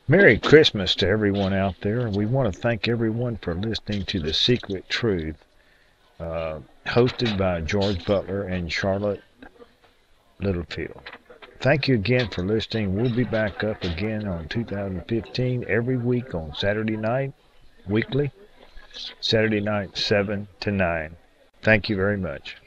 Merry Christmas to everyone out there. We want to thank everyone for listening to The Secret Truth, hosted by George Butler and Charlotte Littlefield. Thank you again for listening. We'll be back up again on 2015 every week on Saturday night, weekly, Saturday night 7 to 9. Thank you very much.